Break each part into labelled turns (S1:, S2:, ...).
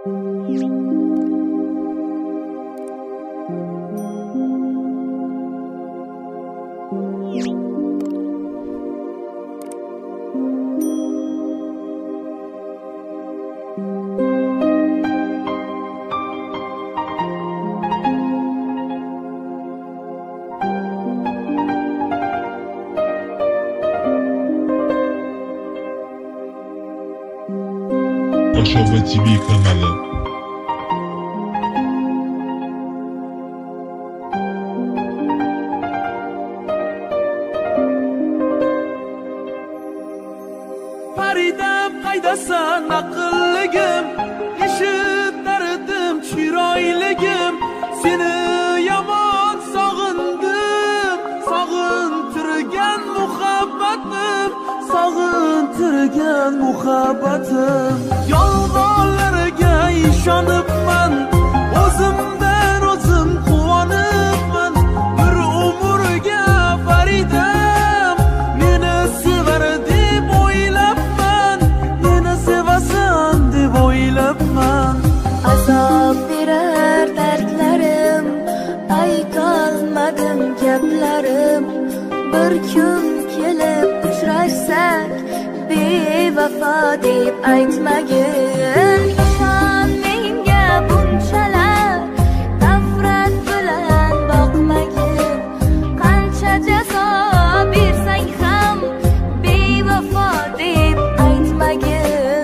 S1: Ashova TV kanali.
S2: Faridam qaydasan aqlligim, eshittirdim chiroyligim, seni yomon sog'indim, sog'intirgan muhabbatim, sog'intirgan muhabbatim. Yolg'onlarga ishonibman, o'zimdan o'zim quvonibman, bir umrga Faridam meni sevar deb o'ylabman, meni sevasan deb o'ylabman.
S3: Azob berar dardlarim, aytolmadim gaplarim, bir kun kelib uchrashsak bevafo deb aytmagin. Ishon menga bunchalar, nafrat bilan boqmagin. Qancha jazo bersang ham bevafo deb aytmagin.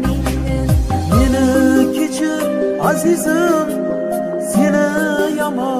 S2: Azizim, seni yomon